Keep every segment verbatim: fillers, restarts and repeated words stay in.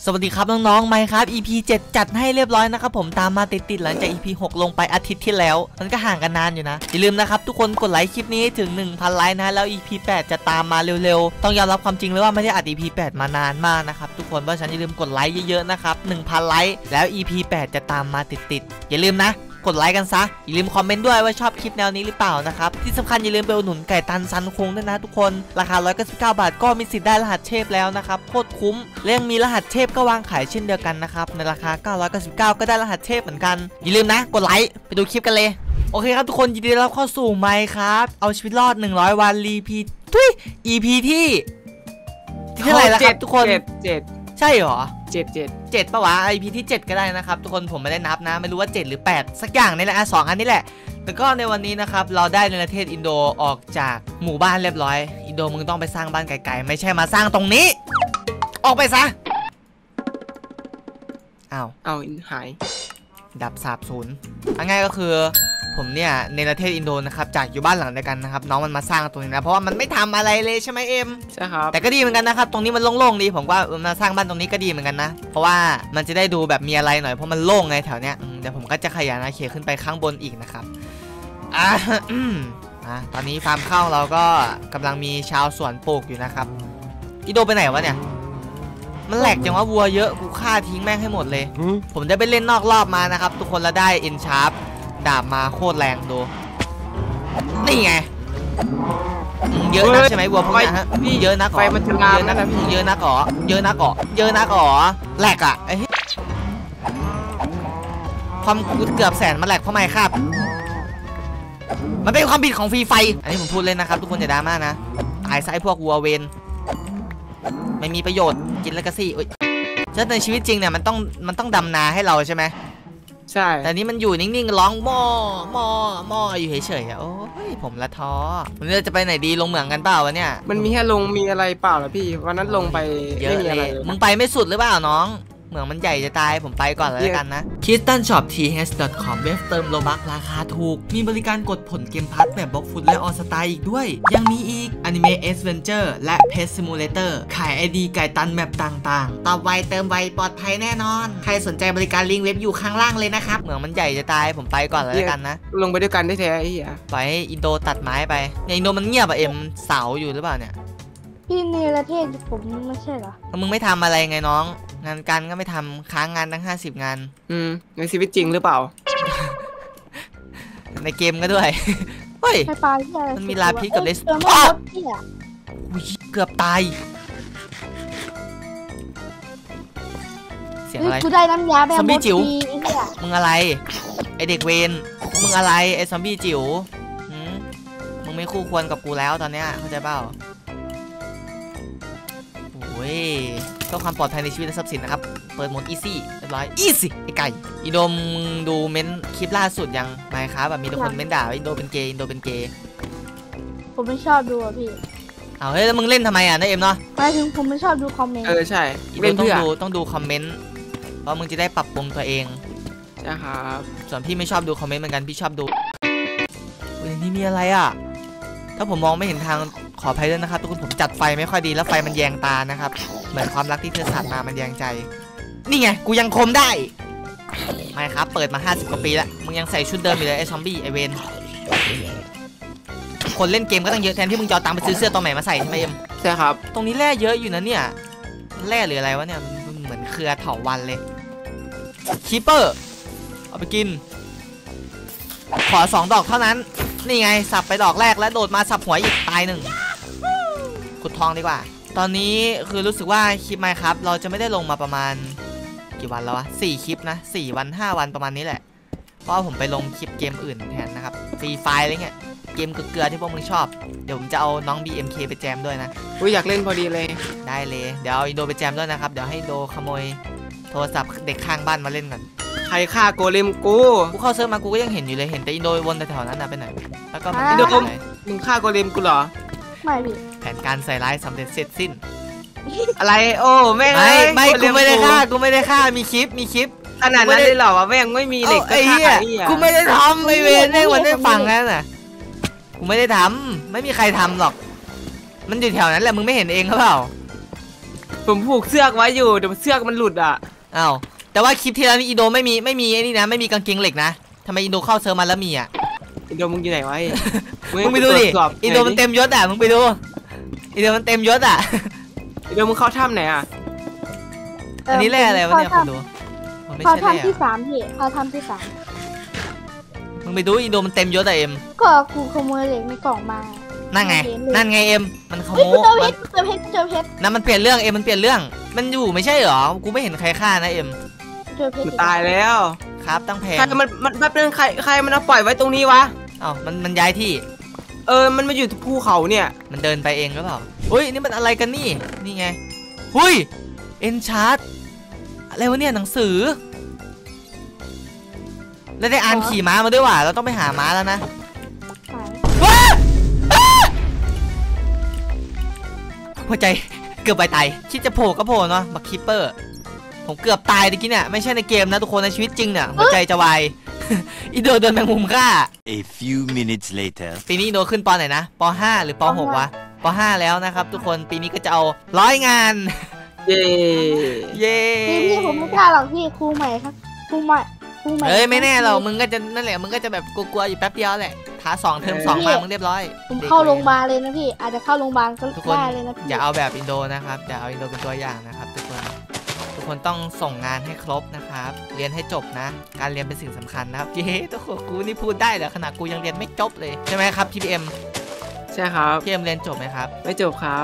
สวัสดีครับน้องๆ Minecraft อี พี เจ็ดจัดให้เรียบร้อยนะครับผมตามมาติดๆหลังจาก อี พี หกลงไปอาทิตย์ที่แล้วมันก็ห่างกันนานอยู่นะอย่าลืมนะครับทุกคนกดไลค์คลิปนี้ถึง หนึ่งพัน ไลค์นะแล้ว อี พี แปดจะตามมาเร็วๆต้องยอมรับความจริงเลยว่าไม่ได้อัด อี พี แปดมานานมากนะครับทุกคนเพราะฉะนั้นอย่าลืมกดไลค์เยอะๆนะครับ หนึ่งพัน ไลค์แล้ว อี พี แปดจะตามมาติดๆอย่าลืมนะกดไลค์กันซะอย่าลืมคอมเมนต์ด้วยว่าชอบคลิปแนวนี้หรือเปล่านะครับที่สำคัญอย่าลืมไปอุดหนุนไก่ตันซันคุงด้วยนะทุกคนราคาหนึ่งร้อยเก้าสิบเก้าบาทก็มีสิทธิ์ได้รหัสเทพแล้วนะครับโคตรคุ้มและยังมีรหัสเทพก็วางขายเช่นเดียวกันนะครับในราคาเก้าร้อยเก้าสิบเก้าก็ได้รหัสเทพเหมือนกันอย่าลืมนะกดไลค์ไปดูคลิปกันเลยโอเคครับทุกคนยินดีต้อนรับเข้าสู่ไมค์ครับเอาชีวิตรอดหนึ่งร้อยวันรีพีทุย อี พี ที่ที่เท่าไหร่แล้วครับทุกคนเจ็ดใช่เหรอเจ็ดเจ็ดเจ็ดปะวะ อี พี ที่เจ็ดก็ได้นะครับทุกคนผมไม่ได้นับนะไม่รู้ว่าเจ็ดหรือแปดสักอย่างนี่แหละอ่ะสองอันนี้แหละแล้วก็ในวันนี้นะครับเราได้ในประเทศอินโดออกจากหมู่บ้านเรียบร้อยอินโดมึงต้องไปสร้างบ้านไกลๆไม่ใช่มาสร้างตรงนี้ออกไปซะอ้าวเอาหายดับสาบสูญง่ายก็คือผมเนี่ยในประเทศอินโดนะครับจากอยู่บ้านหลังเดียวกันนะครับน้องมันมาสร้างตรงนี้นะเพราะว่ามันไม่ทำอะไรเลยใช่ไหมเอ็มใช่ครับแต่ก็ดีเหมือนกันนะครับตรงนี้มันโล่งๆดีผมว่ามาสร้างบ้านตรงนี้ก็ดีเหมือนกันนะเพราะว่ามันจะได้ดูแบบมีอะไรหน่อยเพราะมันโล่งไงแถวเนี้ยเดี๋ยวผมก็จะขยายอาณาเขตขึ้นไปข้างบนอีกนะครับอ่าอ่ะตอนนี้ฟาร์มข้าวเราก็กำลังมีชาวสวนปลูกอยู่นะครับอินโดไปไหนวะเนี่ยมันแหลกจังว่าวัวเยอะกูฆ่าทิ้งแม่งให้หมดเลยผมได้ไปเล่นนอกรอบมานะครับทุกคนแล้วได้เอ็นชาร์ปดาบมาโคตรแรงดูนี่ไงเยอะนะใช่ไหมวัวพวกนี้ฮะพี่เยอะนะก่อไฟมันจะลามเยอะนะเยอะนะก่อเยอะนะก่อเยอะนะก่อแหลกอ่ะไอ้ความกูเกือบแสนมันแหลกเพราะไม่ครับมันเป็นความผิดของฟรีไฟอันนี้ผมพูดเลยนะครับทุกคนอย่าดราม่านะตายซะไอ้พวกวัวเวนไม่มีประโยชน์กินแล้วก็ซี่เช่นในชีวิตจริงเนี่ยมันต้องมันต้องดำนาให้เราใช่ไหมใช่แต่นี้มันอยู่นิ่งๆร้องหม้อหม้อหม้ออยู่เฉยๆอ่ะโอ้ยผมละท้อวันนี้จะไปไหนดีลงเหมืองกันเปล่าวะเนี่ยมันมีแค่ลงมีอะไรเปล่าล่ะพี่วันนั้นลงไปไม่มีอะไรมึงไปไม่สุดหรือเปล่าน้องเหมืองมันใหญ่จะตายผมไปก่อนเลยกันนะ คิสตันช็อป ที เอช ดอท คอม เว็บเติมโลบัคราคาถูกมีบริการกดผลเกมพัทแบบบล็อกฟุตและออสตาอีกด้วยยังมีอีก Anime Adventure และ Pet Simulator ขาย ไอ ดี ไก่ตันแมปต่างๆตอบไวเติมไวปลอดภัยแน่นอนใครสนใจบริการลิงก์เว็บอยู่ข้างล่างเลยนะครับเหมืองมันใหญ่จะตายผมไปก่อนเลยกันนะลงไปด้วยกันได้แท้ไอ้เหี้ยไปอินโดตัดไม้ไปในอินโดมันเงียบอะเอ็มเสาอยู่หรือเปล่าเนี่ยพี่ในประเทศผมไม่ใช่เหรอมึงไม่ทำอะไรไงน้องงานการก็ไม่ทำค้างงานตั้งห้าสิบงานอืมในชีวิตจริงหรือเปล่าในเกมก็ด้วยเฮ้ยมันมีลาพิษกับเลสเกือบตายเสียงอะไรกูได้น้ำยาแบบซอมบี้จิ๋วมึงอะไรไอเด็กเวนมึงอะไรไอซอมบี้จิ๋วมึงไม่คู่ควรกับกูแล้วตอนเนี้ยเข้าใจเปล่าโอ้ยเพื่อความปลอดภัยในชีวิตและทรัพย์สินนะครับเปิดโหมด easy เรียบร้อย easy ไอ้ไก่อินโดมดูเม้นคลิปล่าสุดยังไมครับแบบมีแต่คนเม้นด่าว่าอินโดเป็นเกย์อินโดเป็นเกย์ผมไม่ชอบดูอ่ะพี่เอาเฮ้ยแล้วมึงเล่นทำไมอ่ะนะเอ็มเนาะหมายถึงผมไม่ชอบดูคอมเมนต์เออใช่อินโดต้องดูต้องดูคอมเมนต์เพราะมึงจะได้ปรับปรุงตัวเองใช่ครับส่วนพี่ไม่ชอบดูคอมเมนต์เหมือนกันพี่ชอบดูเฮ้ยนี่มีอะไรอ่ะถ้าผมมองไม่เห็นทางขออภัยด้วยนะครับทุกคนผมจัดไฟไม่ค่อยดีแล้วไฟมันแยงตานะครับเหมือนความรักที่เธอสาดมามันแยงใจนี่ไงกูยังคมได้ไม่ครับเปิดมาห้าสิบกว่าปีแล้วมึงยังใส่ชุดเดิมอยู่เลยไอ้ซอมบี้ไอเวนคนเล่นเกมก็ต้องเยอะแทนที่มึงจะเอาตังค์ไปซื้อเสื้อตัวใหม่มาใส่ใช่ไหมเอ็มใช่ครับตรงนี้แร่เยอะอยู่นะเนี่ยแร่หรืออะไรวะเนี่ยเหมือนเครือเถาวัลย์เลยคีเปอร์เอาไปกินขอสองดอกเท่านั้นนี่ไงสับไปดอกแรกแล้วโดดมาสับหัวอีกตายหนึ่งขุดทองดีกว่าตอนนี้คือรู้สึกว่าคลิปไมค์ครับเราจะไม่ได้ลงมาประมาณกี่วันแล้ววะสี่คลิปนะสี่วันห้าวันประมาณนี้แหละเพราะผมไปลงคลิปเกมอื่นแทนนะครับฟรีไฟล์อะไรเงี้ยเกมเกลือที่พวกมึงชอบเดี๋ยวผมจะเอาน้อง บี เอ็ม เค ไปแจมด้วยนะอุ้ยอยากเล่นพอดีเลยได้เลยเดี๋ยวเอาอินโดไปแจมด้วยนะครับเดี๋ยวให้โดขโมยโทรศัพท์เด็กข้างบ้านมาเล่นกันใครฆ่าโกเลมกูกูเข้าเซิร์ฟมากูก็ยังเห็นอยู่เลยเห็นแต่อินโดวนแถวๆนั้นนะไปไหนแล้วก็อินโดมึงฆ่าโกเลมกูเหรอไม่พี่แผนการใส่ร้ายสำเร็จเสร็จสิ้นอะไรโอ้แม่งไม่ไม่กูไม่ได้ฆ่ากูไม่ได้ฆ่ามีคลิปมีคลิปขนาดนั้นเลยเหรอวะแม่งไม่มีเด็กไอ้เหี้ยกูไม่ได้ทำไอเวนไอ้วันได้ฟังนั่นน่ะกูไม่ได้ทำไม่มีใครทำหรอกมันอยู่แถวนั้นแหละมึงไม่เห็นเองหรือเปล่าผมผูกเสื้อกไว้อยู่เดี๋ยวเสื้อกมันหลุดอ่ะอ้าวแต่ว่าคลิปที่แล้วนี่อินโดไม่มีไม่มีไอ้นี่นะไม่มีกางเกงเหล็กนะทำไมอินโดเข้าเซิร์ฟมาแล้วมีอ่ะอินโดมึงอยู่ไหนวะมึงไปดูดิอินโดมันเต็มยศอ่ะมึงไปดูอินโดมันเต็มยศอ่ะอินโดมึงเข้าถ้ำไหนอ่ะอันนี้แร่อะไรวะเนี่ยคุณดูมันไม่เขาใช่แร่ทำที่สามพี่เขาทำที่สามมึงไปดูอินโดมันเต็มยศอะเอ็มก็กูขโมยเหล็กในกล่องมานั่นไงนั่นไงเอ็มมันขเฮ้ยโมกูยเจอเพมัชนรเจอเพชรเจอเพชรนั่นมันเปลี่ยนเรื่องเอ็มมันเปลี่ยนเรื่องมันอยู่ไม่ใช่เหรอกูไม่เห็นใครฆ่านะเอ็มเจอเพชรกูตายแล้วครับตั้งแพงใครมันมันแป๊บนึงใครใครมันเอาปล่อยไว้ตรงนี้วะอ้าวมันมันย้ายที่เออมันมาอยู่ภูเขาเนี่ยมันเดินไปเองหรือเปล่าเฮ้ยนี่มันอะไรกันนี่นี่ไงหุยเอ็นชาร์ตอะไรวะเนี่ยหนังสือแล้วได้อ่านขี่ม้ามาด้วยว่ะเราต้องไปหาม้าแล้วนะหายว้าอ้าหัวใจเกือบไปตายคิดจะโผล่ก็โผล่เนาะบักคิปเปอร์ผมเกือบตายตะกี้เนี่ยไม่ใช่ในเกมนะทุกคนในชีวิตจริงเนี่ยหัวใจจะวาย อีโดโดนแมงมุมฆ่า A few minutes later ปีนี้อีโดขึ้นปไหนนะปห้าหรือปหกวะปห้าแล้วนะครับทุกคนปีนี้ก็จะเอาร้อยงานเย่เย้พี่พี่ผมไม่กล้าหรอกพี่ครูใหม่ครับครูใหม่ครูใหม่เอ้ยไม่แน่หรอกมึงก็จะนั่นแหละมึงก็จะแบบกลัวๆอยู่แป๊บเดียวแหละท้าสองเทอมสองมามึงเรียบร้อยผมเข้าโรงพยาบาลเลยนะพี่อาจจะเข้าโรงพยาบาลก็ทุกคนได้เลยนะพี่อย่าเอาแบบอินโดนะครับอย่าเอาอินโดเป็นตัวอย่างนะครับทุกคนทุกคนต้องส่งงานให้ครบนะครับเรียนให้จบนะ การเรียนเป็นสิ่งสำคัญนะครับเย้ทุกคนกูนี่พูดได้เหรอขนาดกูยังเรียนไม่จบเลยใช่ไหมครับพี่เอ็มใช่ครับพี่เอ็มเรียนจบไหมครับไม่จบครับ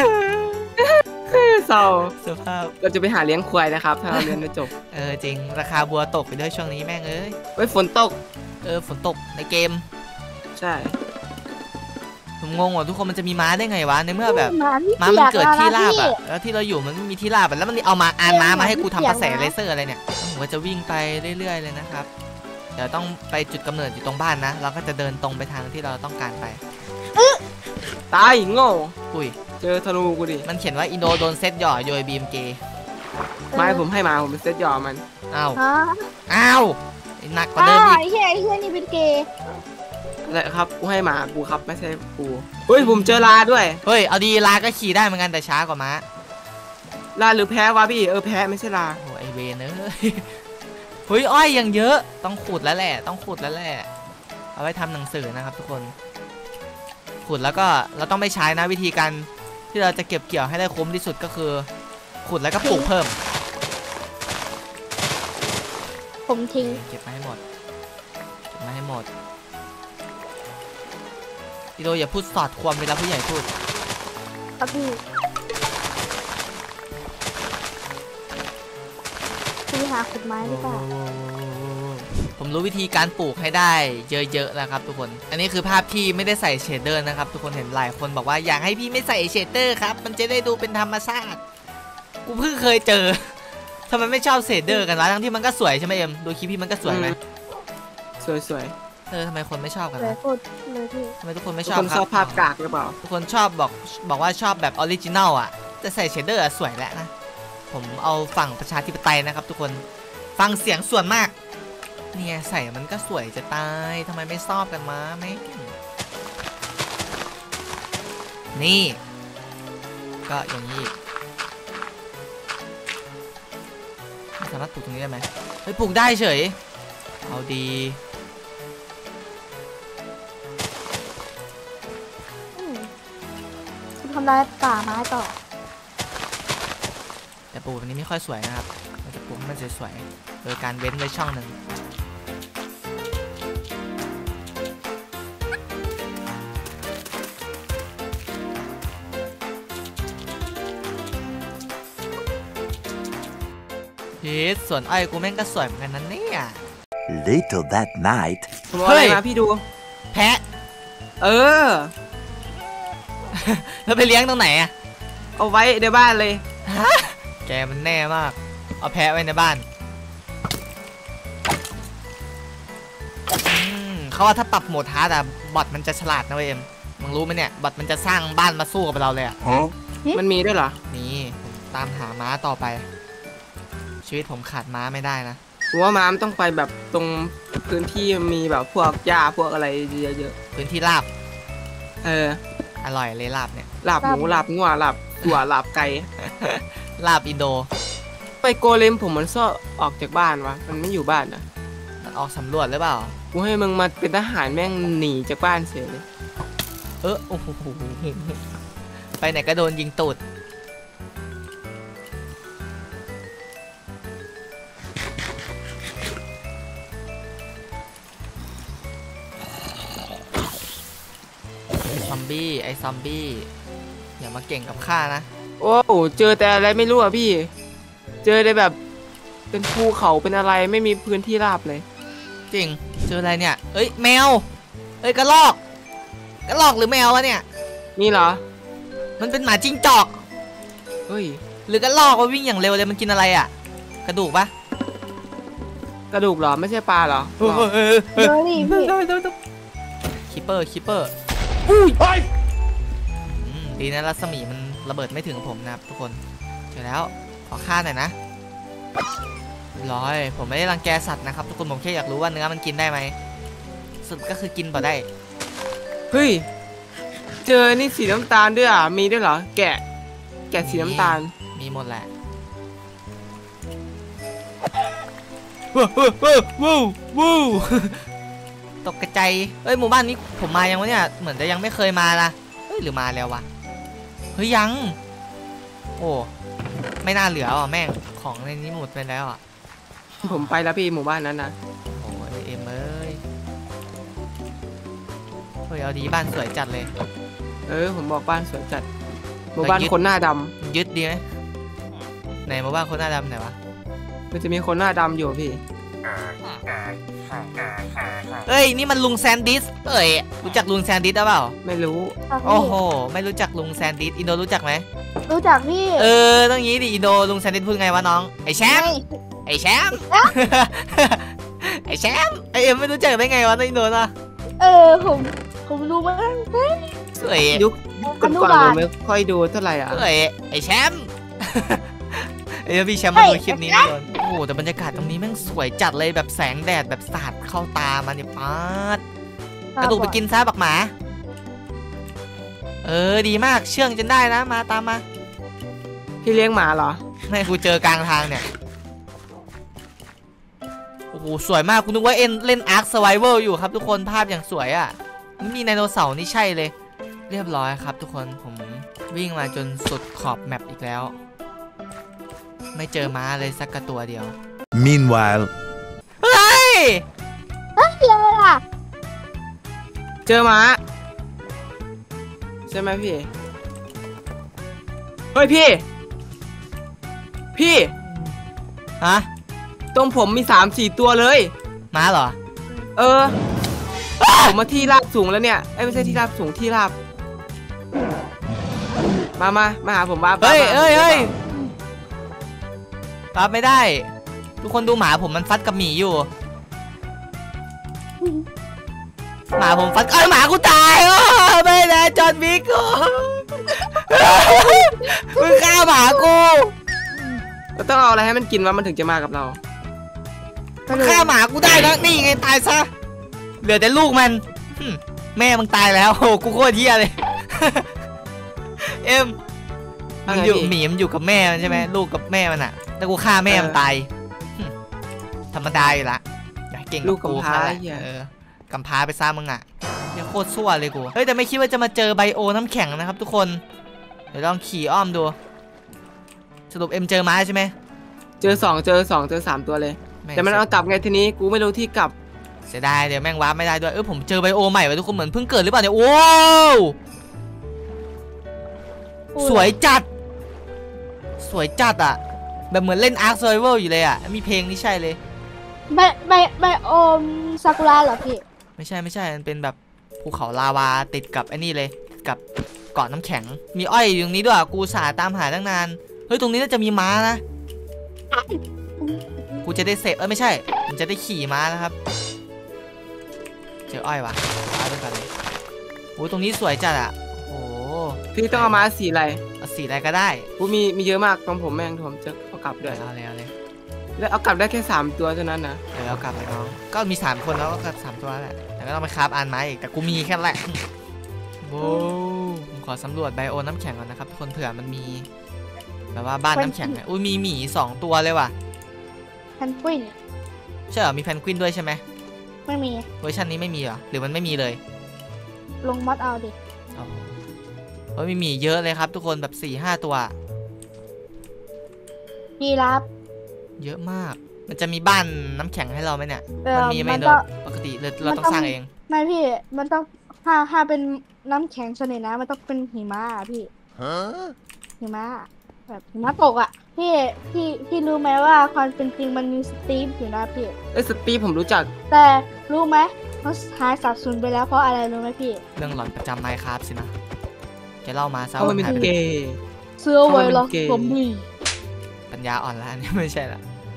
เศร้าสภาพเราจะไปหาเลี้ยงควายนะครับ ถ้าเราเรียนไม่จบเออจริงราคาบัวตกไปด้วยช่วงนี้แม่งเอ้ยไว้ฝนตกเออฝนตกในเกมใช่ผมงงว่าทุกคนมันจะมีม้าได้ไงวะในเมื่อแบบหมาที่ม้ามันเกิดที่ปียราบแล้วอะนะแล้วที่เราอยู่มันไม่มีที่ราบอะแล้วมันเอามาอ่านม้ามาให้กูทำกระแสเสียงนะเลเซอร์อะไรเนี่ยผมก็จะวิ่งไปเรื่อยๆเลยนะครับเดี๋ยวต้องไปจุดกำเนิดอยู่ตรงบ้านนะเราก็จะเดินตรงไปทางที่เราต้องการไปตายโง่อุ้ยเจอธนูกูดิมันเขียนว่าอินโดโดนเซตหย่อโดยบีมเกไม้ผมให้มาผมเป็นเซตหยอมันอ้าวฮะอ้าวหนักกว่าอ้าเดิมวอีกไอ้เหี้ยไอ้เหี้ยนี่เป็นเกย์แหละครับกูให้มากูครับไม่ใช่กูเฮ้ยผมเจอลาด้วยเฮ้ยเอาดีลาก็ขี่ได้เหมือนกันแต่ช้ากว่าม้าลาหรือแพ้วะพี่เออแพ้ไม่ใช่ลาโอ้ไอเวนเอ้ยเฮ้ยอ้อยยังเยอะต้องขุดแล้วแหละต้องขุดแล้วแหละเอาไว้ทำหนังสือนะครับทุกคนขุดแล้วก็เราต้องไม่ใช้นะวิธีการที่เราจะเก็บเกี่ยวให้ได้คุ้มที่สุดก็คือ ขุดแล้วก็ปลูกเพิ่มผมทิ้งเก็บมาให้หมดเก็บมาให้หมดอีโดอย่าพูดสอดความเวลาผู้ใหญ่พูดครับพี่พี่หาขุดไม้หรือเปล่าผมรู้วิธีการปลูกให้ได้เยอะๆแล้วครับทุกคน อันนี้คือภาพที่ไม่ได้ใส่เชดเดอร์นะครับทุกคนเห็นหลายคนบอกว่าอยากให้พี่ไม่ใส่เชดเดอร์ครับมันจะได้ดูเป็นธรรมชาติกูเพิ่งเคยเจอทำไมไม่ชอบเชดเดอร์กันวะทั้งที่มันก็สวยใช่ไหมเอ็มดูคลิปพี่มันก็สวยไหมสวยสวยเออทำไมคนไม่ชอบกันเลยวะพูดเลยพี่ทำไมทุกคนไม่ทุกชอบคนครัชบอบภาพกากหรือเปล่าทุกคนชอบบอกบอกว่าชอบแบบออริจินัลอ่ะแต่ใส่เชดเดอร์สวยแล้วนะผมเอาฝั่งประชาธิปไตยนะครับทุกคนฟังเสียงส่วนมากนี่ไงใส่มันก็สวยจะตายทำไมไม่ชอบกันมาไหมนี่ก็อย่างนี้สามารถปลูกตรงนี้ได้ไหมเฮ้ยปลูกได้เฉยเอาดีอืมคุณทำลายป่าไม้ต่อแต่ปลูกแบบนี้ไม่ค่อยสวยนะครับมันจะปลูกให้มันสวยๆโดยการเว้นไว้ช่องหนึ่งเฮ้ยส่วนอ้อยกูแม่งก็สวยเหมือนกันนั่นเนี่ย Later that night ผมเอาอะไรเฮ้ยมาพี่ดูแพะเออแล้วไปเลี้ยงตรงไหนอะเอาไว้ในบ้านเลยแกมันแน่มาก เอาแพะไว้ในบ้านอืมเขาว่าถ้าปรับโหมดฮาร์ดอะบอทมันจะฉลาดนะเว้ยเอ็มมึงรู้ไหมเนี่ยบอทมันจะสร้างบ้านมาสู้กับเราเลยอะ Huh มันมีด้วยเหรอนี่ตามหาม้าต่อไป ชีวิตผมขาดม้าไม่ได้นะผมว่าม้ามนต้องไปแบบตรงพื้นที่มีแบบพวกหญ้าพวกอะไรเยอะพื้นที่ราบๆเอออร่อยเลยลาบเนี่ยหลับหมูหลับงัวหลับถั่วลาบไก่ลาบอินโดไปโกเลมผมมันซ่อออกจากบ้านวะมันไม่อยู่บ้านนะมันออกสำรวจหรือเปล่ากูให้มึงมาเป็นทหารแม่งหนีจากบ้านเสียเลยเออโอ้โหไปไหนก็โดนยิงตูดซอมบี้ไอ้ซอมบี้อย่ามาเก่งกับข้านะโอ้โหเจอแต่อะไรไม่รู้อะพี่ เจอได้แบบเป็นภูเขาเป็นอะไรไม่มีพื้นที่ราบเลยจริงเจออะไรเนี่ยเอ้ยแมวเอ้ยกระรอกกระรอกหรือแมววะเนี่ยนี่เหรอมันเป็นหมาจิ้งจอกเฮ้ยหรือกระรอกว่าวิ่งอย่างเร็วเลยมันกินอะไรอ่ะกระดูกปะกระดูกเหรอไม่ใช่ปลาเหรอเออเออเดี๋ยวนี่พี่คิปเปอร์คิปเปอร์อุ้ยดีนะรัศมีมันระเบิดไม่ถึงผมนะครับทุกคนเจอแล้วขอฆ่าหน่อยนะร้อยผมไม่ได้รังแกสัตว์นะครับทุกคนผมแค่อยากรู้ว่าเนื้อมันกินได้ไหมสุดก็คือกินบ่ได้เฮ้ยเจอนี่สีน้ำตาลด้วยอ่ะมีด้วยเหรอแกะ แกะสีน้ำตาลมีหมดแหละว้าวว้าวว้าวว้าวตกกระจายเอ้ยหมู่บ้านนี้ผมมายังวะเนี่ยเหมือนจะยังไม่เคยมานะเฮ้ยหรือมาแล้ววะเฮ้ยยังโอ้ไม่น่าเหลืออ่ะแม่งของในนี้หมดไปแล้วอ่ะผมไปแล้วพี่หมู่บ้านนั้นนะโอ้ยเอ็มเอ้ยเฮ้ยเอาดีบ้านสวยจัดเลยเออผมบอกบ้านสวยจัดหมู่บ้านคนหน้าดำยึดดีไหมไหนหมู่บ้านคนหน้าดำไหนวะมันจะมีคนหน้าดำอยู่พี่เอ้ยนี่มันลุงแซนดิสเอ้ยรู้จักลุงแซนดิสหรือเปล่าไม่รู้ครับพี่โอ้โหไม่รู้จักลุงแซนดิสอินโดรู้จักไหมรู้จักพี่เออต้องงี้ดิอินโดลุงแซนดิสพูดไงวะน้องไอแชมป์ ไอแชมป์ ไอแชมป์ไอเอ็มไม่รู้จักได้ไงวะในอินโดนะเออผมผมรู้มั้งสวยยุคอนุก่อนบาๆผลมไม่ค่อยดูเท่าไหร่อ่ะสวยไอแชมป์ เอ้ยพี่แชมป์มาดูคลิปนี้แน่นอนโอ้โหแต่บรรยากาศตรงนี้แม่งสวยจัดเลยแบบแสงแดดแบบสาดเข้าตามันเนี่ยป๊าดกระดูกไปกินซะบักหมาเออดีมากเชื่องจนได้นะมาตามมาพี่เลี้ยงหมาเหรอให้กูเจอกลางทางเนี่ยโอ้โหสวยมากคุณนึกว่าเอ็นเล่นอาร์คสไวเวอร์อยู่ครับทุกคนภาพอย่างสวยอ่ะนี่มีไดโนเสาร์นี่ใช่เลยเรียบร้อยครับทุกคนผมวิ่งมาจนสุดขอบแมปอีกแล้วไม่เจอม้าเลยสักกระตัวเดียว Meanwhile, เฮ้ยเลยอ่ะเจอหมาใช่ไหมพี่เฮ้ยพี่ พี่ฮะตรงผมมีสามสี่ตัวเลยม้าเหรอเออ ผมมาที่ราบสูงแล้วเนี่ยเอ้ยไม่ใช่ที่ราบสูงที่ราบมามามาหาผมบ้าเฮ้ยบ้าเฮ้ยเฮ้ยรับไม่ได้ ทุกคนดูหมาผมมันฟัดกับหมีอยู่ หมาผมฟัดเอ้ยหมากูตายอ้อไม่นะจอห์นวิกกูมึงฆ่าหมากูเราต้องเอาอะไรให้มันกินวะมันถึงจะมากับเรามึงฆ่าหมากูได้นะนี่ไงตายซะเหลือแต่ลูกมันหึแม่มึงตายแล้วโอ้กูโคตรเหี้ยเลย เอ็มมันอยู่หมีมันอยู่กับแม่มันใช่ไหมลูกกับแม่มันอะแล้วกูฆ่าแม่มันตายหึธรรมดาอยู่ละอย่าเก่งลูกกำพร้าแหละเหี้ยเออกำพร้าไปซ่ามึงอะยังโคตรซั่วเลยกูเฮ้ยแต่ไม่คิดว่าจะมาเจอไบโอน้ำแข็งนะครับทุกคนเดี๋ยวลองขี่อ้อมดูสรุปเอ็มเจอม้าใช่ไหมเจอสองเจอสองเจอสามตัวเลย แต่มันเอากลับไงทีนี้กูไม่รู้ที่กลับเสียดายเดี๋ยวแม่งวาร์ปไม่ได้ด้วยเออผมเจอไบโอใหม่ไว้ทุกคนเหมือนเพิ่งเกิดหรือเปล่าเนี่ยโอ้สวยจัด สวยจัดอะแบบเหมือนเล่นอาร์คเซอร์ไวเวอร์อยู่เลยอะมีเพลงนี่ใช่เลยใบใบใบโอมซากุระเหรอพี่ไม่ใช่ไม่ใช่มันเป็นแบบภูเขาลาวาติดกับไอ้นี่เลยกับเกาะน้ำแข็งมีอ้อยอยู่ตรงนี้ด้วยกูสาตามหาตั้งนานเฮ้ยตรงนี้น่าจะมีม้านะกูจะได้เสพเออไม่ใช่ผมจะได้ขี่ม้านะครับเจออ้อยวะม้าไปก่อนเลยโอ้ยตรงนี้สวยจัดอะโอ้พี่ต้องเอามาสีอะไรเอาสีอะไรก็ได้กูมีมีเยอะมากตรงผมแม่งผมจะเอากลับด้วยเอาเลยเอาเลยแล้วเอากลับได้แค่สามตัวเท่านั้นนะเดี๋ยวเรากลับไปน้องก็มีสามคนแล้วก็กลับสามตัวแหละแต่ก็ต้องไปคราฟอันไม้อีกแต่กูมีแค่แหละโว้วขอสำรวจไบโอน้ำแข็งก่อนนะครับทุกคนเผื่อมันมีแบบว่าบ้านน้ำแข็งไงอุ้ยมีหมีสองตัวเลยว่ะแพนกวินใช่เหรอมีแพนกวินด้วยใช่ไหมไม่มีเวอร์ชันนี้ไม่มีเหรอหรือมันไม่มีเลยลงมัดเอาดิอ๋อเฮ้ยมีหมีเยอะเลยครับทุกคนแบบสี่ห้าตัวยีราฟเยอะมาก มันจะมีบ้านน้ำแข็งให้เราไหมเนี่ยเออมันมีไหมมันเนก็อะปกติเราเราต้องสร้างเองไม่พี่มันต้องถ้าถ้าเป็นน้ำแข็งชนิดนะมันต้องเป็นหิมะอะพี่ Huh? หิมะแบบหิมะตกอ่ะพี่พี่พี่รู้ไหมว่าความเป็นจริงมันมีสตีฟอยู่นะพี่ไอ้สตีฟผมรู้จักแต่รู้ไหมเขาหายสาบสูญไปแล้วเพราะอะไรรู้ไหมพี่เรื่องหลอนประจำไมค์ครับสินะแกเล่ามาซะเพราะมันว่าเป็นหายไปเกไหนย์เสื้อไวรัสเพราะมันเป็นเกย์ซอมบี้ปัญญาอ่อนแล้วอันนี่ไม่ใช่ละ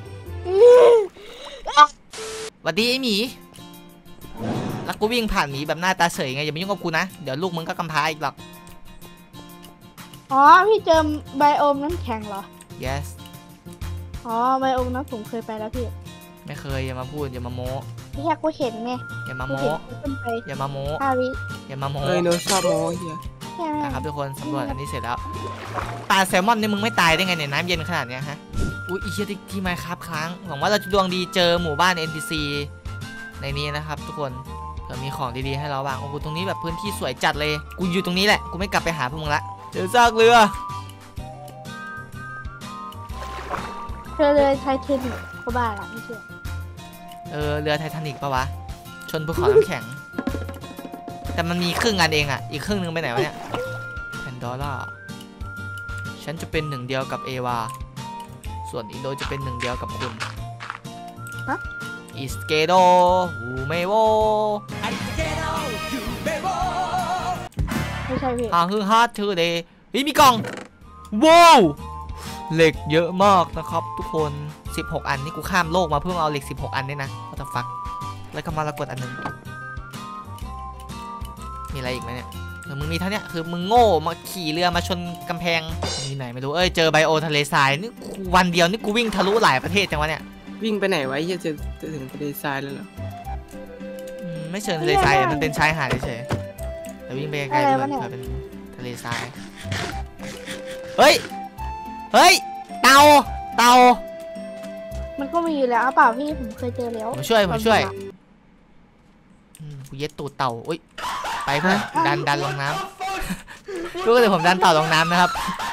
หวัดดีไอหมีแล้วกูวิ่งผ่านหมีแบบหน้าตาเฉยไงอย่ามายุ่งกับกูนะเดี๋ยวลูกมึงก็กำพร้าอีกหรอกอ๋อพี่เจอไบโอมน้ำแข็งเหรอ yes อ๋อไบโอมน้ำผมเคยไปแล้วพี่ไม่เคยอย่ามาพูดอย่ามาโม้พี่แค่กูเห็นไงอย่ามากูโม้เห็นกูขึ้นไปอย่ามาโม้ห้าวิอย่ามาโม้เอ้ยโนชอบโมเฮียใช่ไหมนะครับทุกคนสำรวจอันนี้เสร็จแล้วปลาแซลมอนนี่มึงไม่ตายได้ไงเนี่ยน้ำเย็นขนาดเนี้ยฮะอุ้ยอีเชียที่ที่ไมค์ครับค้างหวังว่าเราจะดวงดีเจอหมู่บ้าน เอ็น พี ซี ในนี้นะครับทุกคนเผื่อมีของดีๆให้เราบ้างโอ้โหตรงนี้แบบพื้นที่สวยจัดเลยกูอยู่ตรงนี้แหละกูไม่กลับไปหาพวกมึงละเจอซากเรือเธอเลยไทเทนิคก็บ้าละไม่เชื่อเออเรือไททานิกปะวะชนภูเขาน้ำแข็งแต่มันมีครึ่งอันเองอ่ะอีกครึ่งนึงไปไหนวะเนี่ยแพนดอร่าฉันจะเป็นหนึ่งเดียวกับเอวาส่วนอินโดจะเป็นหนึ่งเดียวกับคุณฮะอิสเกโดฮูเมโวไม่ใช่พี่ฮาฮือฮาร์ทูเดย์เฮ้ยมีกล่องว้าวเหล็กเยอะมากนะครับทุกคนสิบหกอันนี่กูข้ามโลกมาเพื่อเอาเหล็กสิบหกอันเนี่ยนะ what the fuck แล้วก็มารากดอันหนึงมีอะไรอีกไหมเนี่ยเออมึงมีเท่านี้คือมึงโง่มาขี่เรือมาชนกำแพงมีไหนไม่รู้เอ้ยเจอไบโอทะเลทรายนี่กูวันเดียวนี่กูวิ่งทะลุหลายประเทศจังวะเนี่ยวิ่งไปไหนวะเฮียจะจะถึงทะเลทรายแล้วเหรออืมไม่เชิงทะเลทรายอะมันเป็นชายหาดเฉยๆแต่วิ่งไปไกลๆดูเผื่อเป็นทะเลทรายเฮ้ยเฮ้ยเต่าเต่ามันก็มีอยู่แล้วเปล่าพี่ผมเคยเจอแล้วผมช่วยผมช่วยอืมกูเย็ดตูดเต่าอุ้ยไปเพื่อนดันดันลงน้ำ รู้เลยผมดันเต่าลงน้ำนะครับ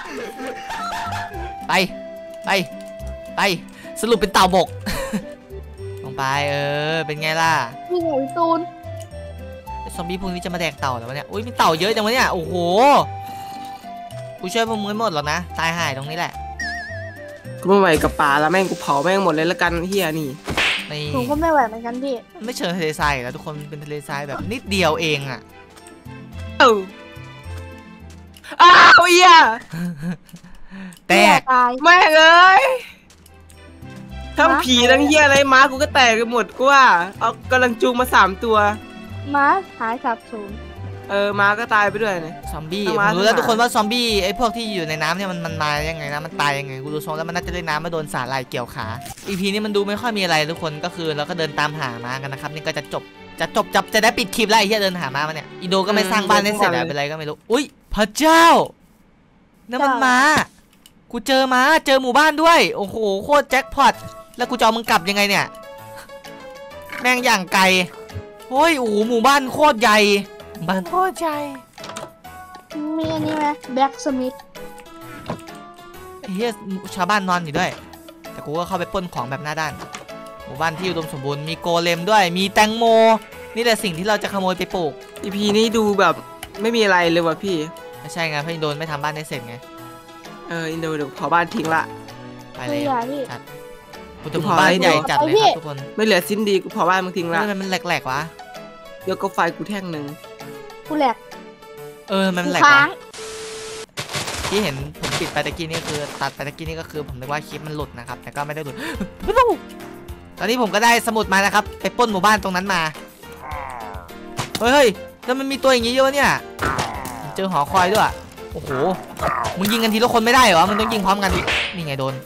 ไปไปไปสรุปเป็นเต่าบก ลงไปเออเป็นไงล่ะพี่ไงพี่ตูนไอ้ซอมบี้พวกนี้จะมาแดกเต่าเหรอวะเนี่ยอุ้ยมีเต่าเยอะจังวะเนี่ยโอ้โหกูช่วยพวกมึงไม่หมดหรอกนะตายหายตรงนี้แหละกูไม่ไหวกับป่าแล้วแม่งกูเผาแม่งหมดเลยละกันเฮียนี่นี่ผมก็ไม่ไหวเหมือนกันพี่มันไม่เชิงทะเลทรายแล้วทุกคนมันเป็นทะเลทรายแบบนิดเดียวเองอะเอ้าอ้าวเฮียแตกตายแม่งเอ้ยทั้งผีทั้งเฮียอะไรม้ากูก็แตกกันหมดกูว่าเอากำลังจูงมาสามตัวม้าหายสาบสูญเออม้าก็ตายไปด้วยนะซอมบี้เอาผมมารู้แล้วเอามาทุกคนว่าซอมบี้ไอ้พวกที่อยู่ในน้ำเนี่ยมันมันมายังไงนะมันตายยังไงกูดูทรงแล้วมันน่าจะได้น้ำมาโดนสาหร่ายเกี่ยวขา อี พี นี้มันดูไม่ค่อยมีอะไรทุกคนก็คือเราก็เดินตามหามากันนะครับนี่ก็จะจบจะจบจับจะได้ปิดคลิปแล้วไอ้เหี้ยเดินหามามันเนี่ยอีโดก็ไม่สร้างบ้านให้เสร็จอะเป็นไรก็ไม่รู้อุ้ยพระเจ้านั่นมันมากูเจอมาเจอหมู่บ้านด้วยโอ้โหโคตรแจ็คพอตแล้วกูจะเอามึงกลับยังไงเนี่ยแม่งอย่างไกลโอ้ยโอ้โหหมู่บ้านโคตรใหญ่บ้านโคตรใหญ่มีอันนี้ไหมแบ็กสมิธไอ้เหี้ยชาวบ้านนอนอยู่ด้วยแต่กูก็เข้าไปปล้นของแบบหน้าด้านหมู่บ้านที่อุดมสมบูรณ์มีโกเลมด้วยมีแตงโมนี่แหละสิ่งที่เราจะขโมยไปปลูกอีพีนี้ดูแบบไม่มีอะไรเลยว่ะพี่ไม่ใช่ไงเพราะอินโดนไม่ทำบ้านได้เสร็จไงเอออินโดเดี๋ยวเผาบ้านทิ้งละไปเลยตัวใหญ่พี่จัดกูจะหมู่บ้านใหญ่จัดเลยครับทุกคนไม่เหลือสิ้นดีกูเผาบ้านมึงทิ้งแล้วละทำไมมันแหลกๆวะเดี๋ยวก็ไฟกูแท่งหนึ่งกูแหลกเออมันกูแหลกค้าวะงที่เห็นผมปิดไปตะกี้นี่คือตัดไปตะกี้นี่ก็คือผมนึกว่าคลิปมันหลุดนะครับแต่ก็ไม่ได้หลุด ตอนนี้ผมก็ได้สมุดมานะครับไปปล้นหมู่บ้านตรงนั้นมาเฮ้ยเฮ้ยแล้วมันมีตัวอย่างงี้เยอะเนี่ยเจอหอคอยด้วยโอ้โหมึงยิงกันทีละคนไม่ได้เหรอมึงต้องยิงพร้อมกันนี่ไงโดน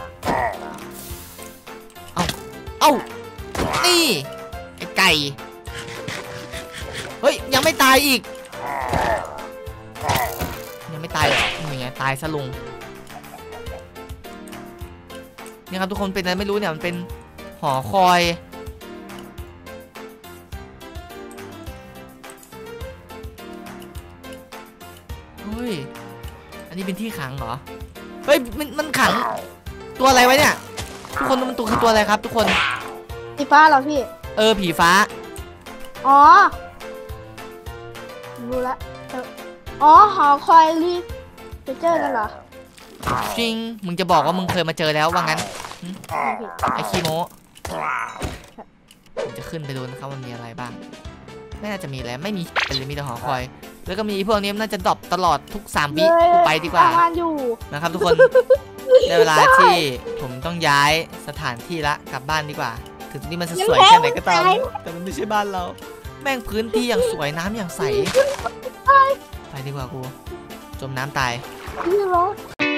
เอ้าเอ้านี่ไอ้ไก่เฮ้ยยังไม่ตายอีกตายเหรอนี่ไงตายซะลุงนี่ครับทุกคนเป็นอะไรไม่รู้เนี่ยมันเป็นหอคอยเฮ้ยอันนี้เป็นที่ขังเหรอเฮ้ยมันมันขังตัวอะไรไว้เนี่ยทุกคนมันตัวคือตัวอะไรครับทุกคนสีฟ้าเหรอพี่เออผีฟ้าอ๋อรู้ละเอออ๋อหอคอยรีเจเจอร์นั่นเหรอจริงมึงจะบอกว่ามึงเคยมาเจอแล้วว่างั้นใช่พี่ไอคีโมผมจะขึ้นไปดูนะครับมันมีอะไรบ้างไม่น่าจะมีอะไรไม่มีเลยมีแต่หอคอยแล้วก็มีพวกนี้น่าจะดรอปตลอดทุกสามวิกูไปดีกว่าทำงานอยู่นะครับทุกคนได้เวลาที่ผมต้องย้ายสถานที่ละกลับบ้านดีกว่าถึงที่มันจะสวยแค่ไหนก็ตามแต่มันไม่ใช่บ้านเราแม่งพื้นที่อย่างสวยน้ำอย่างใสไปดีกว่ากูจมน้ำตายพี่รถ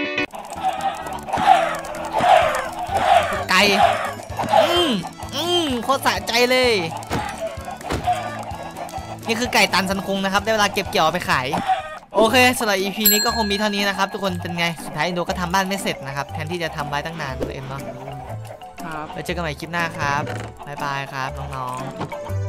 ไก่อืมอืมโคตรสะใจเลยนี่คือไก่ตันสันคงนะครับได้เวลาเก็บเกี่ยวไปขายโอเคสำหรับ อี พี นี้ก็คงมีเท่านี้นะครับทุกคนเป็นไงสุดท้ายอินโดก็ทำบ้านไม่เสร็จนะครับแทนที่จะทำไว้ตั้งนานตัวเองเนาะครับไว้เจอกันใหม่คลิปหน้าครับบ๊ายบายครับน้องๆ